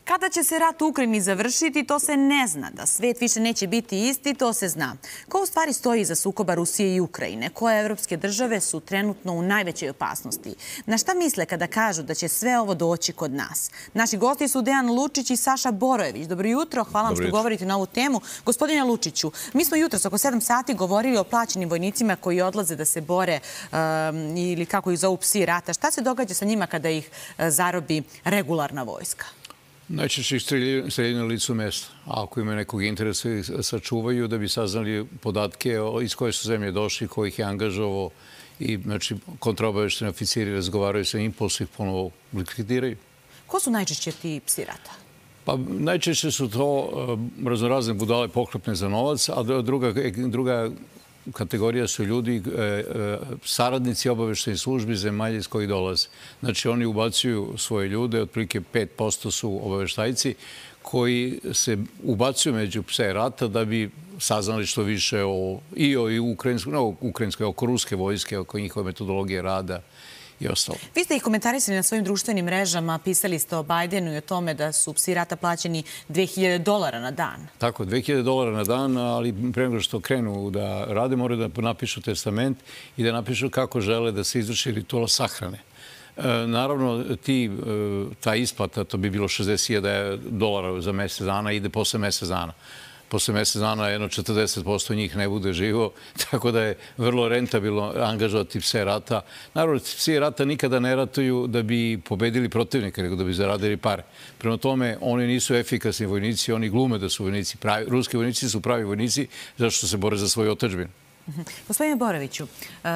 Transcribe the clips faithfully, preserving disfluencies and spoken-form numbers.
Kada će se rat u Ukrajini završiti, to se ne zna. Da svet više neće biti isti, to se zna. Ko u stvari stoji iza sukoba Rusije i Ukrajine? Koje evropske države su trenutno u najvećoj opasnosti? Na šta misle kada kažu da će sve ovo doći kod nas? Naši gosti su Dejan Lučić i Saša Borojević. Dobro jutro, hvala vam što govorite na ovu temu. Gospodine Lučiću, mi smo jutros oko sedam sati govorili o plaćenim vojnicima koji odlaze da se bore um, ili kako ih zovu psi rata. Šta se događa sa njima kada ih uh, zarobi regularna vojska? Najčešće ih streljaju na licu mesta. A ako ima nekog interesa, sačuvaju da bi saznali podatke iz koje su zemlje došli, ko ih je angažovao i znači, kontraobavešteni oficiri razgovaraju sa impulsu, ih ponovo likvidiraju. Ko su najčešće ti psi rata? Pa najčešće su to raznorazne budale poklopne za novac, a druga, druga kategorija su ljudi, saradnici obaveštajnih službi zemalja iz kojih dolaze. Znači, oni ubacuju svoje ljude, otprilike pet posto su obaveštajci koji se ubacuju među pse rata da bi saznali što više o, i o ukrajinskoj, no, ukrajinskoj, oko ruske vojske, oko njihove metodologije rada i ostalo. Vi ste ih komentarisali na svojim društvenim mrežama, pisali ste o Bajdenu i o tome da su psi rata plaćeni dve hiljade dolara na dan. Tako, dve hiljade dolara na dan, ali pre nego što krenu da rade, moraju da napišu testament i da napišu kako žele da se izvrši ritual sahrane. Naravno, ti, ta isplata, to bi bilo šezdeset hiljada dolara za mesec dana, ide posle mesec dana. Posle mesec dana jedno četrdeset posto njih ne bude živo, tako da je vrlo rentabilno angažovati pse rata. Naravno, psi rata nikada ne ratuju da bi pobedili protivnika, nego da bi zaradili pare. Prema tome, oni nisu efikasni vojnici, oni glume da su vojnici. Ruski vojnici su pravi vojnici zašto se bore za svoju otadžbinu. Gospodine Boroviću,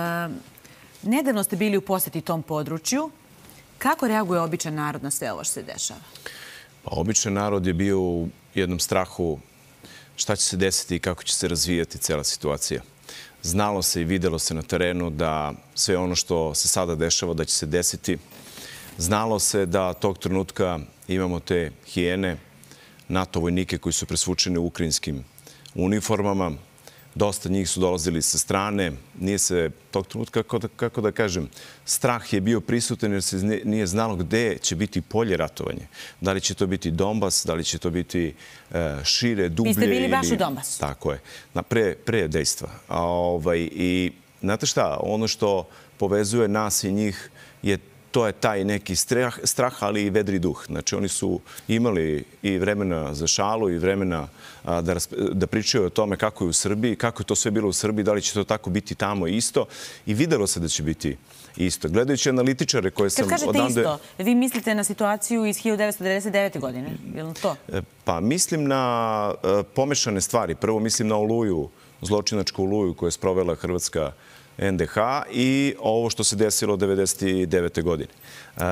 nedavno ste bili u poseti tom području. Kako reaguje običan narod na sve ovo što se dešava? Pa, običan narod je bio u jednom strahu šta će se desiti i kako će se razvijati cela situacija. Znalo se i videlo se na terenu da sve ono što se sada dešava da će se desiti. Znalo se da tog trenutka imamo te hijene, NATO vojnike koji su presvučeni u ukrajinskim uniformama. Dosta njih su dolazili sa strane. Nije se tog trenutka, kako da, kako da kažem, strah je bio prisutan jer se nije znalo gde će biti polje ratovanja. Da li će to biti Donbas, da li će to biti e, šire, dublje. Vi ste bili baš ili... u Donbasu. Tako je. Na pre, pre dejstva. A, ovaj, I znate šta, ono što povezuje nas i njih je to je taj neki strah, strah, ali i vedri duh. Znači, oni su imali i vremena za šalu i vremena a, da, da pričaju o tome kako je u Srbiji, kako je to sve bilo u Srbiji, da li će to tako biti tamo isto. I videlo se da će biti isto. Gledajući analitičare koje sam... Kad kažete odande... isto, vi mislite na situaciju iz hiljadu devetsto devedeset devete. godine, je li to? Pa mislim na a, pomešane stvari. Prvo mislim na Oluju, zločinačku Oluju koju je sprovela Hrvatska en de ha i ovo što se desilo devedeset devete. godine. E,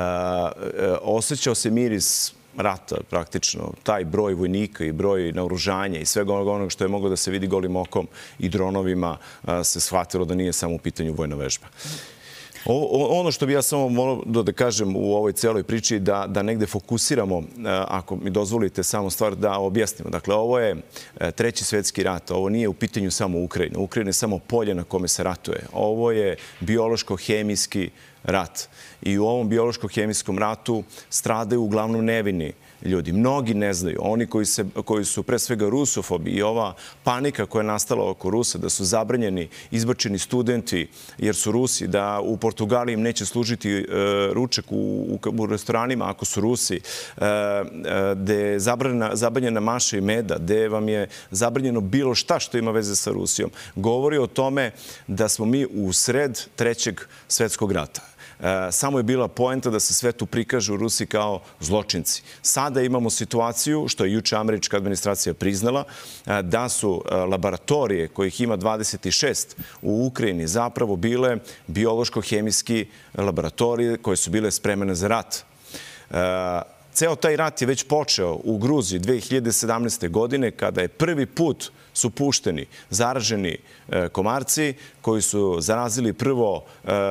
osjećao se miris rata praktično. Taj broj vojnika i broj naoružanja i svega onog što je moglo da se vidi golim okom i dronovima a, se shvatilo da nije samo u pitanju vojna vežba. O, ono što bi ja samo morao da kažem u ovoj celoj priči da, da negde fokusiramo, ako mi dozvolite samo stvar da objasnimo. Dakle, ovo je treći svetski rat. Ovo nije u pitanju samo Ukrajina. Ukrajina je samo polje na kome se ratuje. Ovo je biološko-hemijski rat. I u ovom biološko-hemijskom ratu stradaju uglavnom nevini ljudi. Mnogi ne znaju. Oni koji, se, koji su pre svega rusofobi i ova panika koja je nastala oko Rusa, da su zabranjeni, izbačeni studenti jer su Rusi, da u Portugaliji im neće služiti e, ručak u, u, u restoranima ako su Rusi, e, gde je zabranjena, zabranjena maša i meda, gde vam je zabranjeno bilo šta što ima veze sa Rusijom. Govori o tome da smo mi u sred trećeg svetskog rata. Samo je bila poenta da se svetu prikažu Rusi kao zločinci. Sada imamo situaciju, što je juče američka administracija priznala, da su laboratorije, kojih ima dvadeset šest u Ukrajini, zapravo bile biološko-hemijski laboratorije koje su bile spremene za rat. Ceo taj rat je već počeo u Gruziji dve hiljade sedamnaeste. godine, kada je prvi put su pušteni zaraženi komarci koji su zarazili prvo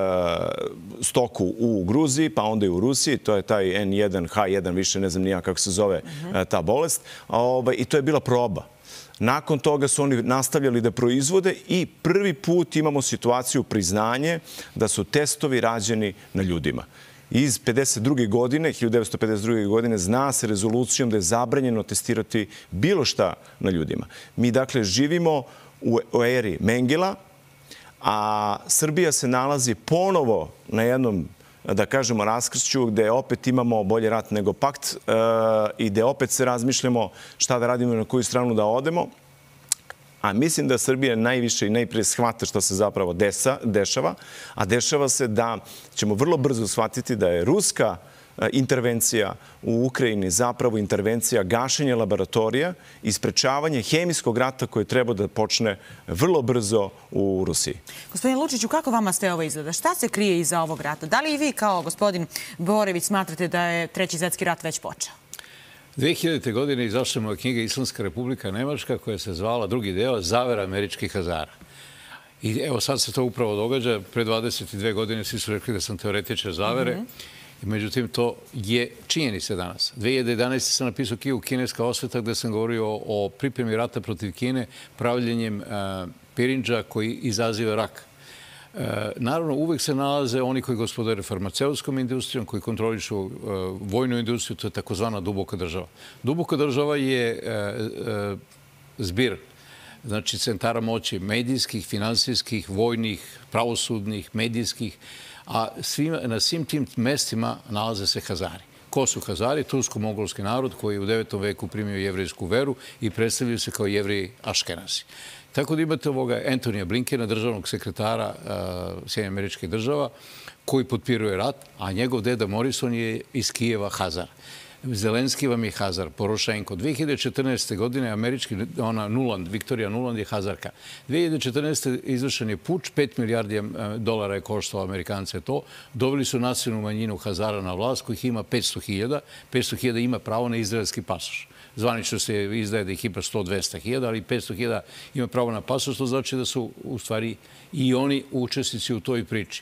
stoku u Gruziji, pa onda i u Rusiji. To je taj en jedan ha jedan, više ne znam nija kako se zove ta bolest. I to je bila proba. Nakon toga su oni nastavljali da proizvode i prvi put imamo situaciju priznanje da su testovi rađeni na ljudima. iz pedeset druge godine, hiljadu devetsto pedeset druge godine, zna se rezolucijom da je zabranjeno testirati bilo šta na ljudima. Mi, dakle, živimo u eri Mengela, a Srbija se nalazi ponovo na jednom, da kažemo, raskršću gde opet imamo bolje rat nego pakt i gde opet se razmišljamo šta da radimo i na koju stranu da odemo. A mislim da Srbija najviše i najprije shvata što se zapravo dešava, a dešava se da ćemo vrlo brzo shvatiti da je ruska intervencija u Ukrajini zapravo intervencija gašenja laboratorija i sprečavanje hemijskog rata koji treba da počne vrlo brzo u Rusiji. Gospodin Lučiću, kako vama sve ovo izgleda? Šta se krije iza ovog rata? Da li i vi kao gospodin Borević smatrate da je Treći svjetski rat već počeo? dve hiljadite. godine izašla moja knjiga Islamska republika Nemačka koja se zvala, drugi deo, Zavera američkih Hazara. I evo sad se to upravo događa. Pre dvadeset dve godine svi su rekli da sam teoretičar zavere. I međutim, to je činjenica danas. dve hiljade jedanaeste. sam napisao knjigu Kineska osveta gde sam govorio o pripremi rata protiv Kine pravljenjem pirinđa koji izaziva rak. Naravno, uvek se nalaze oni koji gospodare farmaceutskom industrijom, koji kontrolišu vojnu industriju, to je takozvana duboka država. Duboka država je zbir, znači centara moći medijskih, finansijskih, vojnih, pravosudnih, medijskih, a na svim tim mestima nalaze se Hazari. Ko su Hazari? Tursko-mongolski narod koji je u devetom veku primio jevrejsku veru i predstavljaju se kao jevreji Aškenazi. Tako da imate ovoga Antonija Blinkena, državnog sekretara Sjedinjenih Američkih Država, koji potpiruje rat, a njegov deda Morrison je iz Kijeva Hazar. Zelenski vam je Hazar, Porošenko. dve hiljade četrnaeste. godine američki, ona Nuland, Viktorija Nuland je Hazarka. dve hiljade četrnaeste. izvršen je puč, pet milijardi dolara je koštalo Amerikance to. Doveli su nacionalnu manjinu Hazara na vlast, kojih ima petsto hiljada. petsto hiljada ima pravo na izraelski pasoš. Zvanično se izdaje da ih ima sto do dvesta hiljada, ali petsto hiljada ima pravo na pasoš, što znači da su u stvari i oni učesnici u toj priči.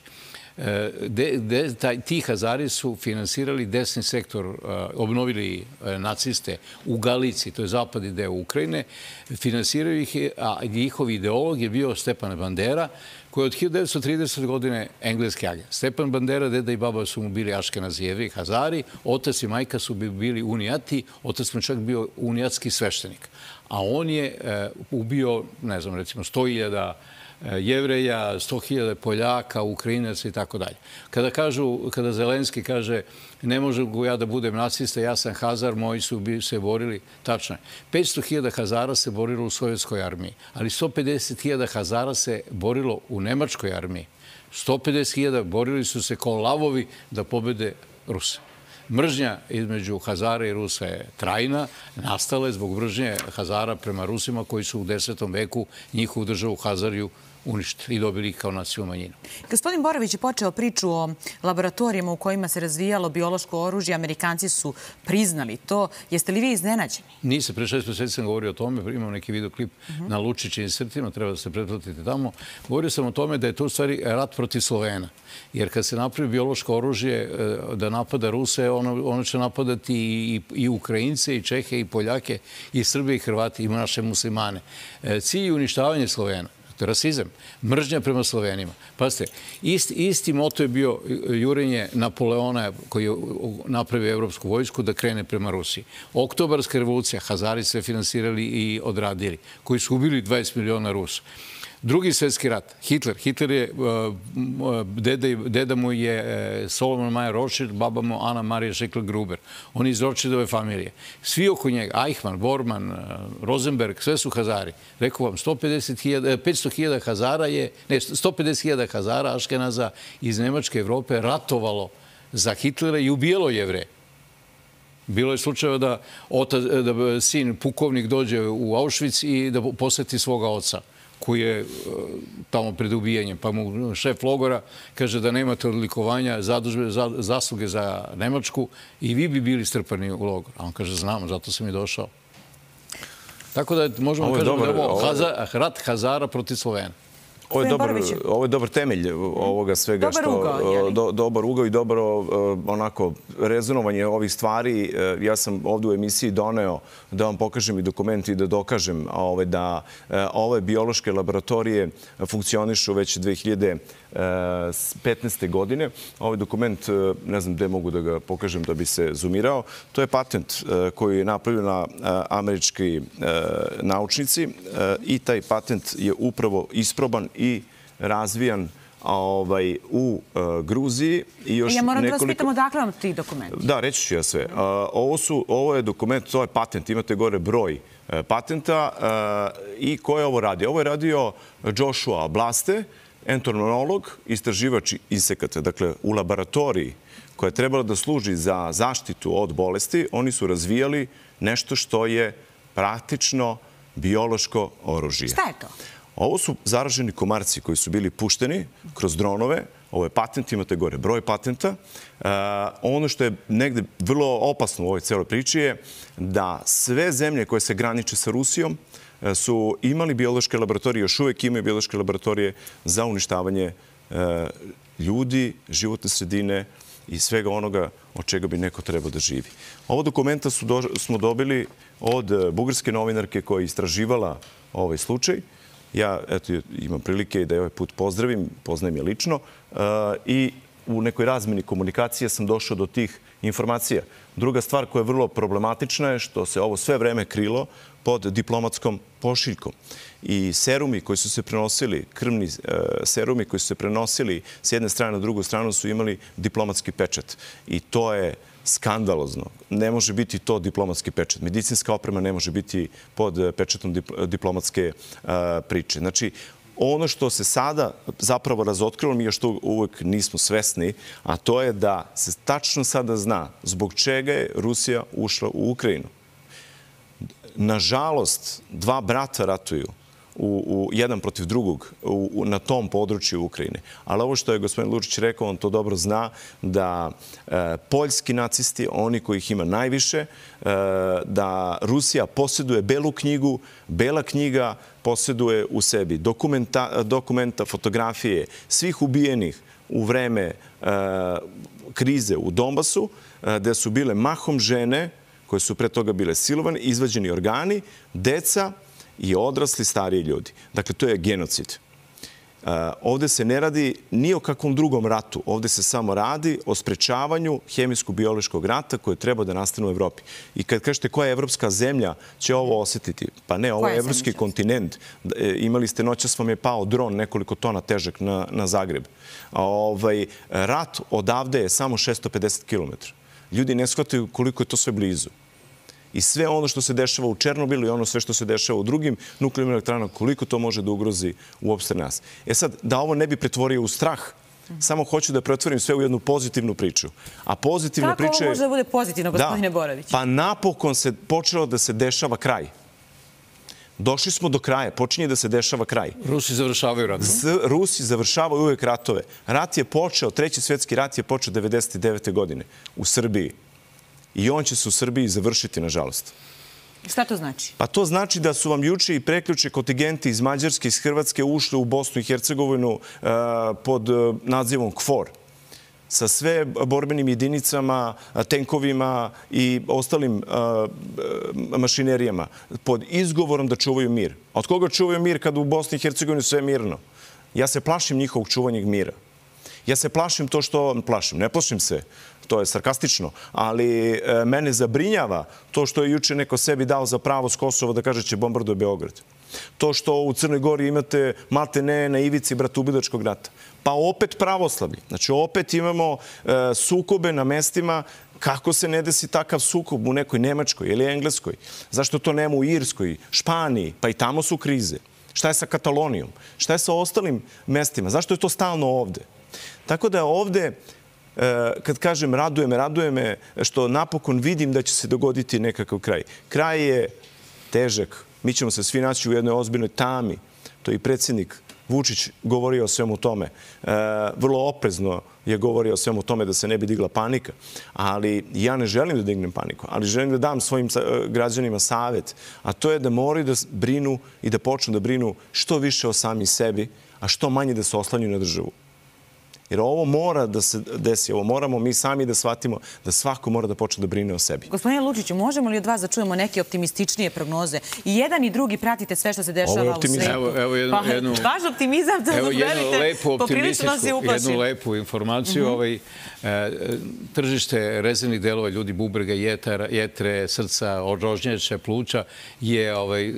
Ti Hazari su finansirali desni sektor, obnovili naciste u Galiciji, to je zapadni deo Ukrajine, finansiraju ih, a njihov ideolog je bio Stepan Bandera, koji je od hiljadu devetsto tridesete. godine engleski agent. Stepan Bandera, deda i baba su mu bili Aškenazi, Jevreji, Hazari, otac i majka su bili unijati, otac mu čak bio unijatski sveštenik. A on je ubio, ne znam, recimo sto hiljada Jevreja, sto hiljada Poljaka, Ukrajinaca i tako dalje. Kada kažu, kada Zelenski kaže ne mogu ja da budem nacista, ja sam Hazar, moji su se borili, tačno je. petsto hiljada Hazara se borilo u sovjetskoj armiji, ali sto pedeset hiljada Hazara se borilo u nemačkoj armiji. sto pedeset hiljada borili su se kao lavovi da pobede Ruse. Mržnja između Hazara i Rusa je trajna, nastala je zbog mržnje Hazara prema Rusima koji su u desetom veku njihovu državu Hazariju uništili i dobili ih kao nacionalnu manjinu. Gospodin Borević je počeo priču o laboratorijama u kojima se razvijalo biološko oružje. Amerikanci su priznali to. Jeste li vi iznenađeni? Nisam. Pre šest meseci sam govorio o tome. Imam neki videoklip na Lučićevim srtima. Treba da se pretplatite tamo. Govorio sam o tome da je to u stvari rat protiv Slovena. Jer kad se napravi biološko oružje da napada Ruse, ono će napadati i Ukrajince, i Čehe, i Poljake, i Srbe, i Hrvati, i naše muslimane. Cilj je uništavanje Slovena. To je rasizam, mržnja prema Slovenima. Pazite, isti moto je bio jurenje Napoleona koji je napravio evropsku vojsku da krene prema Rusiji. Oktobarska revolucija, Hazari se finansirali i odradili, koji su ubili dvadeset miliona Rusa. Drugi svjetski rat, Hitler. Hitler je, deda mu je Solomon Mayer Rothschild, baba mu Ana Marija Schickel-Gruber. On je iz Rothschildove familije. Svi oko njega, Eichmann, Bormann, Rosenberg, sve su Hazari. Rekao vam, petsto hiljada Hazara je, ne, sto pedeset hiljada Hazara, Aškenaza iz Nemačke Evrope ratovalo za Hitlera i ubijalo Jevreje. Bilo je slučajeva da sin, pukovnik, dođe u Auschwitz i da poseti svoga oca koji je tamo pred ubijanjem. Pa mu šef logora kaže da nemate odlikovanja, zasluge za Nemačku i vi bi bili strpani u logor. A on kaže, znamo, zato sam i došao. Tako da možemo kažemo da je ovo rat Hazara protiv Slovena. Ovo je, dobar, ovo je dobar temelj ovoga svega. Dobar što, ugao, do, dobar ugao i dobro onako rezonovanje ovih stvari. Ja sam ovdje u emisiji doneo da vam pokažem i dokument i da dokažem ove, da ove biološke laboratorije funkcionišu već dve hiljade petnaeste. godine. Ovaj dokument, ne znam gde mogu da ga pokažem da bi se zoomirao, to je patent koji je napravljena američki naučnici i taj patent je upravo isproban i razvijan ovaj, u uh, Gruziji. I još ja moram nekoliko... da vas pitam odakle vam ti dokumenti. Da, reći ću ja sve. Uh, ovo, su, ovo je dokument, to je patent. Imate gore broj uh, patenta. Uh, I ko je ovo radio? Ovo je radio Joshua Blaste, entomolog, istraživač insekata. Dakle, u laboratoriji koja je trebala da služi za zaštitu od bolesti, oni su razvijali nešto što je praktično biološko oružje. Šta je to? Ovo su zaraženi komarci koji su bili pušteni kroz dronove. Ovo je patent, imate gore broj patenta. Uh, ono što je negde vrlo opasno u ovoj celoj priči je da sve zemlje koje se graniče sa Rusijom uh, su imali biološke laboratorije, još uvek imaju biološke laboratorije za uništavanje uh, ljudi, životne sredine i svega onoga od čega bi neko trebao da živi. Ovo dokumenta su do, smo dobili od bugarske novinarke koja je istraživala ovaj slučaj. Ja eto, imam prilike da je ovaj put pozdravim, poznajem je lično uh, i u nekoj razmeni komunikacije sam došao do tih informacija. Druga stvar koja je vrlo problematična je što se ovo sve vreme krilo pod diplomatskom pošiljkom. I serumi koji su se prenosili, krvni uh, serumi koji su se prenosili s jedne strane na drugu stranu su imali diplomatski pečat. I to je skandalozno. Ne može biti to diplomatski pečat. Medicinska oprema ne može biti pod pečatom diplomatske uh, priče. Znači, ono što se sada zapravo razotkrilo, mi još to uvek nismo svesni, a to je da se tačno sada zna zbog čega je Rusija ušla u Ukrajinu. Nažalost, dva brata ratuju U, u, jedan protiv drugog u, u, na tom području Ukrajine. Ali ovo što je gospodin Lučić rekao, on to dobro zna, da e, poljski nacisti, oni kojih ima najviše, e, da Rusija posjeduje belu knjigu, bela knjiga posjeduje u sebi dokumenta, dokumenta, fotografije svih ubijenih u vreme e, krize u Donbasu, e, gde su bile mahom žene, koje su pre toga bile silovane, izvađeni organi, deca, i odrasli stariji ljudi. Dakle, to je genocid. Uh, ovde se ne radi ni o kakvom drugom ratu. Ovde se samo radi o sprečavanju hemijsko-biološkog rata koje treba da nastane u Evropi. I kad kažete koja evropska zemlja će ovo osjetiti, pa ne, ovo je evropski kontinent. E, imali ste, noćas vam je pao dron nekoliko tona težak na, na Zagreb. A, ovaj, rat odavde je samo šesto pedeset kilometara. Ljudi ne shvataju koliko je to sve blizu. I sve ono što se dešava u Černobilu i ono sve što se dešava u drugim nuklearnim elektranama, koliko to može da ugrozi uopšte nas. E sad, da ovo ne bi pretvorio u strah, samo hoću da pretvorim sve u jednu pozitivnu priču. A pozitivna Kako priča ovo je... može da bude pozitivno, gospodine da, Borović? Pa napokon se počelo da se dešava kraj. Došli smo do kraja, počinje da se dešava kraj. Rusi završavaju ratove. Z, Rusi završavaju uvek ratove. Rat je počeo, treći svjetski rat je počeo devedeset devete. godine u Srbiji. I on će se u Srbiji završiti, nažalost. Šta to znači? Pa to znači da su vam juče i preključe kontingenti iz Mađarske, iz Hrvatske ušli u Bosnu i Hercegovinu uh, pod uh, nazivom KFOR. Sa sve borbenim jedinicama, tenkovima i ostalim uh, mašinerijama. Pod izgovorom da čuvaju mir. A od koga čuvaju mir kad u Bosni i Hercegovini sve mirno? Ja se plašim njihovog čuvanjeg mira. Ja se plašim to što... Plašim, ne plašim se. To je sarkastično, ali e, mene zabrinjava to što je juče neko sebi dao za pravo s Kosova da kaže će bombarduje Beograd. To što u Crnoj Gori imate malte ne na ivici bratoubilačkog rata. Pa opet pravoslavlje. Znači opet imamo e, sukobe na mestima. Kako se ne desi takav sukob u nekoj Nemačkoj ili Engleskoj? Zašto to nema u Irskoj, Španiji? Pa i tamo su krize. Šta je sa Katalonijom? Šta je sa ostalim mestima? Zašto je to stalno ovde? Tako da ovde... Kad kažem raduje me, raduje me što napokon vidim da će se dogoditi nekakav kraj. Kraj je težak. Mi ćemo se svi naći u jednoj ozbiljnoj tami. To je i predsjednik Vučić govorio o svemu tome. Vrlo oprezno je govorio o svemu tome da se ne bi digla panika. Ali ja ne želim da dignem paniku. Ali želim da dam svojim građanima savjet. A to je da moraju da brinu i da počnu da brinu što više o sami sebi, a što manje da se oslanjuju na državu. Jer ovo mora da se desi, ovo moramo mi sami da shvatimo da svako mora da počne da brine o sebi. Gospodine Lučiću, možemo li od vas da čujemo neke optimističnije prognoze? I jedan i drugi pratite sve što se dešava u svetu. Evo, evo jednu, pa, jednu, vaš optimizam, to evo jednu lepu poprilično nas je uplašio. Jednu lepu informaciju. Mm -hmm. ovaj, e, tržište rezervnih delova ljudi, bubrega, jetra, jetre, srca, rožnjača, pluća je, ovaj,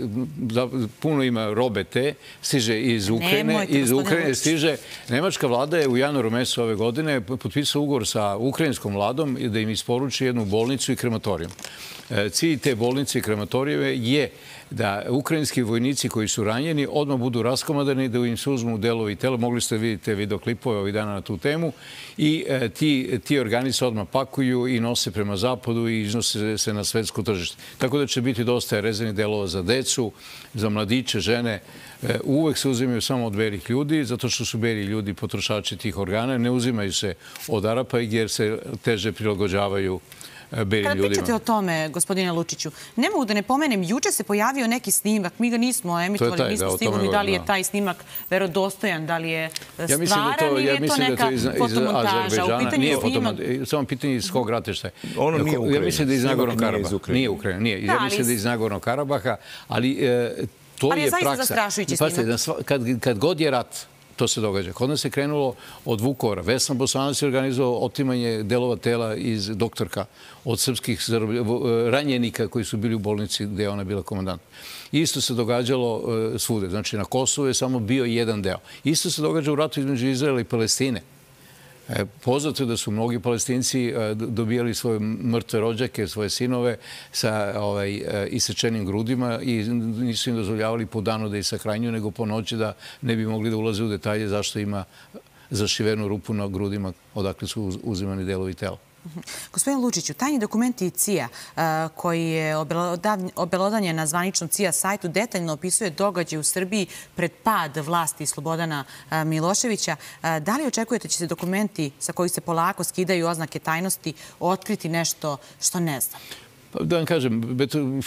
puno ima robe te, stiže iz Ukrajine. Nemojte, iz Ukrajine stiže. Nemačka vlada je u januaru mesecu ove godine potpisao ugovor sa ukrajinskom vladom da im isporuči jednu bolnicu i krematorijum. Cilj te bolnice i krematorijeve je da ukrajinski vojnici koji su ranjeni odmah budu raskomadani, da im se uzmu delovi tela. Mogli ste vidjeti videoklipove ovih dana na tu temu. I ti, ti organi se odmah pakuju i nose prema zapadu i iznose se na svetsko tržište. Tako da će biti dosta rezervnih delova za decu, za mladiće, žene. Uvek se uzimaju samo od belih ljudi, zato što su beli ljudi potrošači tih organa. Ne uzimaju se od Arapa jer se teže prilagođavaju belim ljudima. Kada pričate o tome, gospodine Lučiću, ne mogu da ne pomenem, juče se pojavio neki snimak, mi ga nismo emitovali, nismo sigurni da li je taj snimak verodostojan, da li je stvaran ili je to neka fotomontaža. U pitanju je snimak. Samo pitanje iz kog ratišta. Ono nije Ukrajina. Ja mislim da je iz Nagornog Karabaha. Nije Ukrajina, nije. Ja mislim da je iz Nagornog Karabaha, ali to je praksa. Ali je zaista zastrašujući snimak. Kad god je rat, to se događa. Kod nas se krenulo od Vukovara. Vesna Bosanac je organizovao otimanje delova tela iz doktorka od srpskih ranjenika koji su bili u bolnici gde je ona bila komandant. Isto se događalo svude. Znači, na Kosovu je samo bio jedan deo. Isto se događa u ratu između Izraela i Palestine. Poznato je da su mnogi Palestinci dobijali svoje mrtve rođake, svoje sinove sa isečenim grudima i nisu im dozvoljavali po danu da ih sahranjuju, nego po noći da ne bi mogli da ulaze u detalje zašto ima zašivenu rupu na grudima odakle su uzimani delovi tela. Gospodin Lučiću, tajni dokumenti C I A koji je obelodanjen na zvaničnom C I A sajtu detaljno opisuje događaj u Srbiji pred pad vlasti Slobodana Miloševića. Da li očekujete da će se dokumenti sa kojih se polako skidaju oznake tajnosti otkriti nešto što ne znam? Da vam kažem,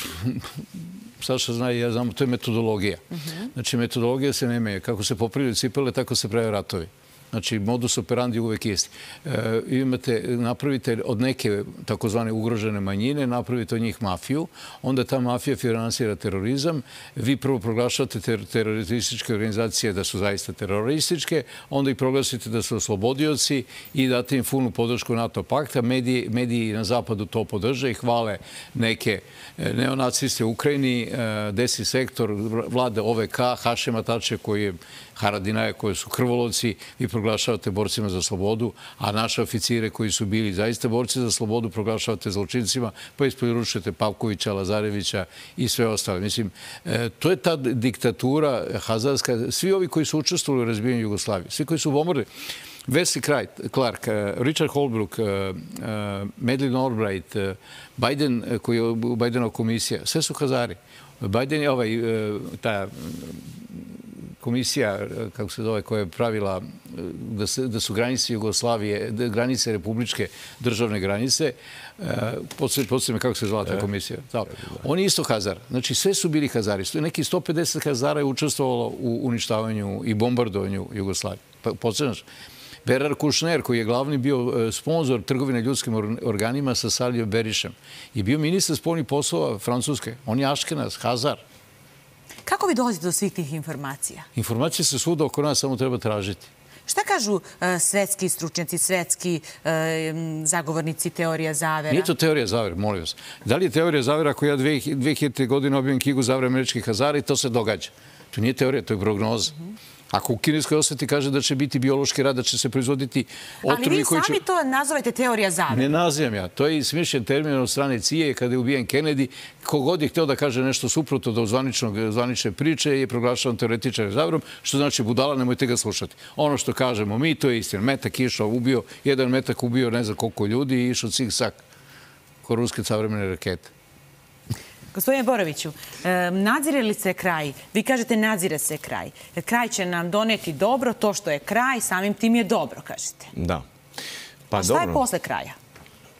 Saša zna i ja znam, to je metodologija. Znači, metodologija se ne menja. Kako se popravljaju cipele, tako se prave ratovi. Znači, modus operandi uvek isti. Imate, napravite od neke takozvane ugrožene manjine, napravite od njih mafiju, onda ta mafija finansira terorizam, vi prvo proglašavate terorističke organizacije da su zaista terorističke, onda ih proglasite da su oslobodioci i date im punu podršku NATO pakta. Mediji na zapadu to podrže i hvale neke neonaciste u Ukrajini, desni sektor, vlade O V K, Hašema Tačija koji je Haradinaja, koji su krvoloci, vi proglašavate borcima za slobodu, a naše oficire koji su bili zaista borci za slobodu proglašavate zločincima, pa isporučujete Pavkovića, Lazarevića i sve ostale. Mislim, to je ta diktatura hazarska. Svi ovi koji su učestvovali u razbijanju Jugoslavije, svi koji su bombardi, Wesley Clark, Richard Holbrooke, Madeleine Albright, Biden, koji je Bidenova komisija, sve su Hazari. Biden je ovaj, ta komisija, kako se zove, koja je pravila da su granice Jugoslavije, granice republičke državne granice, podsjećam me kako se zvala ta komisija. On je isto Hazar. Znači, sve su bili Hazari. Neki sto pedeset Hazara je učestvovalo u uništavanju i bombardovanju Jugoslavije. Podsjećaš? Berar Kušner, koji je glavni bio sponsor trgovine ljudskim organima sa Salijom Berišem i bio ministar spoljnih poslova Francuske. On je Aškenaz, Hazar. Kako vi dolazite do svih tih informacija? Informacije se svuda oko nas, samo treba tražiti. Šta kažu svetski stručnjaci, svetski zagovornici teorija zavera? Nije to teorija zavera, molim vas. Da li je teorija zavera ako ja dve hiljadite. godine objavim knjigu Zavere američkih Hazara i to se događa? To nije teorija, to je prognoza. Ako u kineskoj osveti kaže da će biti biološki rad, da će se proizvoditi otrovi koji će... Ali vi sami to nazovete teorija zavere. Ne nazivam ja. To je i smišljen termin od strane C I A kada je ubijen Kennedy. Kogod je hteo da kaže nešto suprotno do zvanične priče je proglašavan teoretičar zaverom, što znači budala, nemojte ga slušati. Ono što kažemo mi, to je istina. Metak išao, ubio, jedan metak ubio ne znam koliko ljudi i išao cik-sak ko ruske savremene rakete. Gospodine Boroviću, nadzire li se kraj? Vi kažete nadzire se kraj. Kraj će nam doneti dobro, to što je kraj, samim tim je dobro, kažete. Da. Pa šta je posle kraja?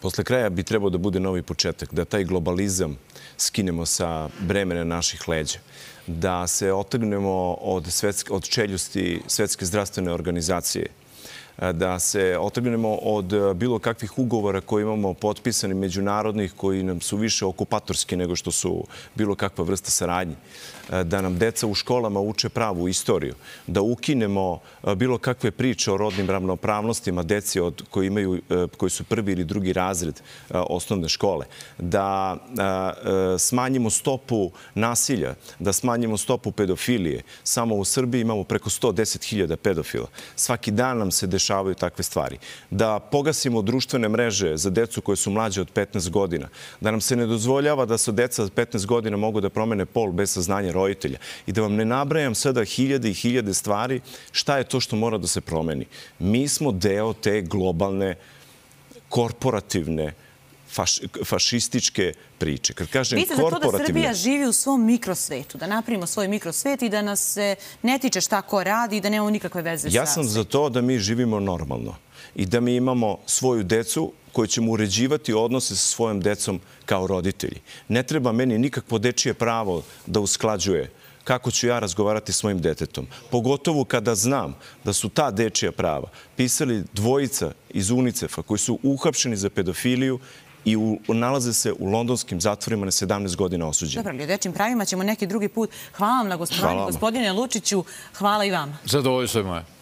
Posle kraja bi trebao da bude novi početak, da taj globalizam skinemo sa bremena naših leđa, da se otrgnemo od, svetske, od čeljusti Svetske zdravstvene organizacije, da se otrgnemo od bilo kakvih ugovora koje imamo potpisani međunarodnih, koji nam su više okupatorski nego što su bilo kakva vrsta saradnje, da nam deca u školama uče pravu istoriju, da ukinemo bilo kakve priče o rodnim ravnopravnostima deci od, koji, imaju, koji su prvi ili drugi razred osnovne škole, da smanjimo stopu nasilja, da smanjimo stopu pedofilije. Samo u Srbiji imamo preko sto deset hiljada pedofila. Svaki dan nam se dešavaju takve stvari. Da pogasimo društvene mreže za decu koje su mlađe od petnaest godina. Da nam se ne dozvoljava da se deca od petnaest godina mogu da promene pol bez saznanja roditelja. I da vam ne nabrajam sada hiljade i hiljade stvari šta je to što mora da se promeni. Mi smo deo te globalne, korporativne, Faš, fašističke priče. Kad kažem vi ste za to da Srbija živi u svom mikrosvetu, da napravimo svoj mikrosvet i da nas se ne tiče šta ko radi i da nemamo nikakve veze sa... Ja sam za to da mi živimo normalno i da mi imamo svoju decu koju ćemo uređivati odnose sa svojom decom kao roditelji. Ne treba meni nikakvo dečije pravo da usklađuje kako ću ja razgovarati s mojim detetom. Pogotovo kada znam da su ta dečija prava pisali dvojica iz UNICEF-a koji su uhapšeni za pedofiliju i u, nalaze se u londonskim zatvorima na sedamnaest godina osuđeni. Dobro, ali o dečjim pravima ćemo neki drugi put. Hvala vam na gostovanje, gospodine Lučiću. Hvala i vama. Zadovoljstvo je moje.